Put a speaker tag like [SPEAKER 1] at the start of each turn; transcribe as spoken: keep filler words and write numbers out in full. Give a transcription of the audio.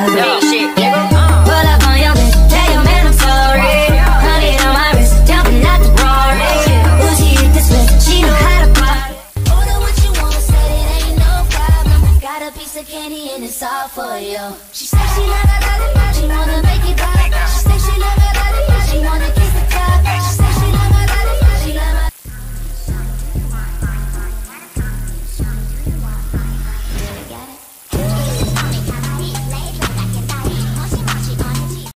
[SPEAKER 1] Big shit, nigga. Pull up on your bitch, tell your man I'm sorry. Honey on my wrist, jumping out the Rari. Uzi hit the switch, she know how to party. Order what you want, said it ain't no problem. Got a piece of candy and it's all for you. She said she never